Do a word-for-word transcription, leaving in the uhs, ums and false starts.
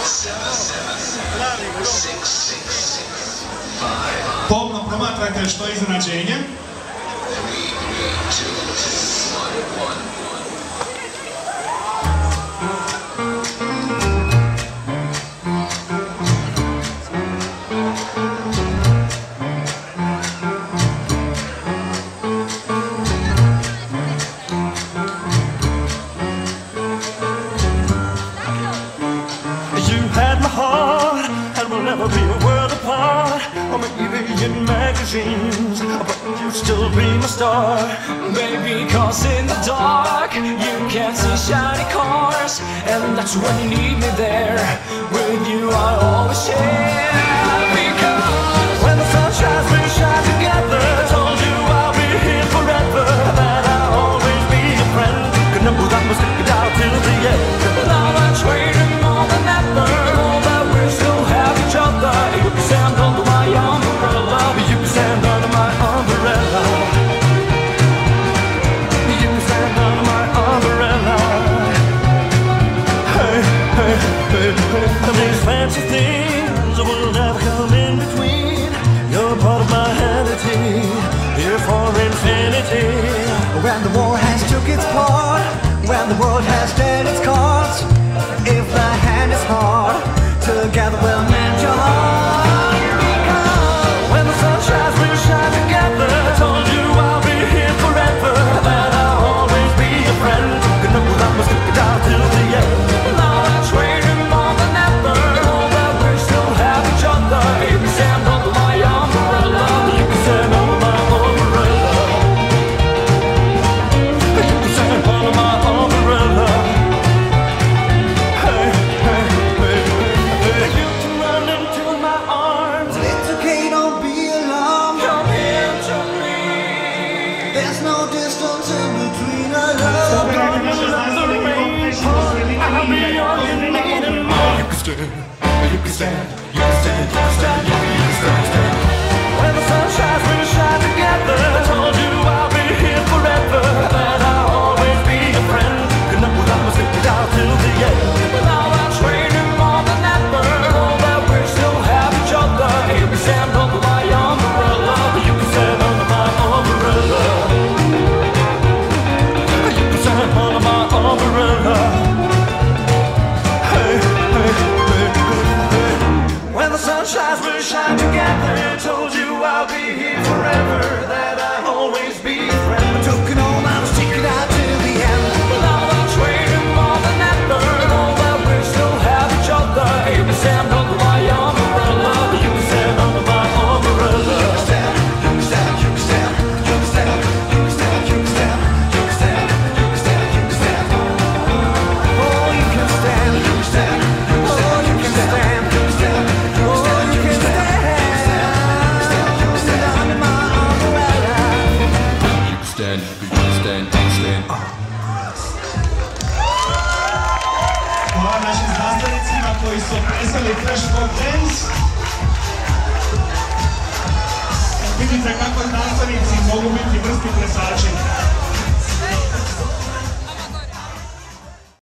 Pomno promatrajte što je iznenađenje. Be a world apart, or maybe in magazines, but you'll still be my star, baby. Cause in the dark you can't see shiny cars, and that's when you need me there. With you I always share, because when the sun shines we shine together. Told you I'll be here forever, that I'll always be your friend. Good number that must stick it out till the end. Now I'm trading more than ever, that we're still happy. You can stand under my umbrella. You can stand under my umbrella. You can stand under my umbrella. Hey, hey, hey, hey. These fancy things will never come in between. You're part of my vanity, here for infinity. When the war has took its part, when the world has dealt its cards, if the hand is hard, together we'll mend your heart. Because when the sun shines, we'll shine together. I told you I'll be here forever, that I'll always be your friend. Good number that must stick it out till the end. Now I'm trading more than ever, that we still have each other. You can stand under my umbrella. You can stand under my umbrella. You can stand under my umbrella. Hey, hey, hey. You can run into my arms. It's okay, don't be alarmed. Come here to me. There's no distance in between our love. Gonna let the rain fall. I'll be all you need and more. You can stand, you can stand, you can stand, you can stand, you can, you can stand, stand. When the sun shines, we'll shine together. I told you I'll be here forever, that I'll always be your friend. Good night, well, I'ma stick it out till the end. Now I'm trading more than ever, that we still have each other. You can stand under my umbrella. You can stand under my umbrella. You can stand under my umbrella. Hey, hey, hey, hey, hey. When the sun shines, we'll shine together. I told you I'll be here forever, that I'll always be your friend. I took it all, I was taking it out till the end. Now I'm trading more than ever, that we still have each other. You can stand under my umbrella. You can stand under my umbrella. You can stand, you can stand, you can stand, you can stand, you can stand, you can stand, you can stand, you can stand, you can stand. Oh, you can stand, you can stand, you can stand, you can stand, you can stand, you can stand, you can stand, you can stand under my umbrella. You can stand, you can stand, you can stand. Hvala našim znanstvenicima koji su plesali Fresh Folk Dance. Vidite kako znanstvenici mogu biti vrsti plesači.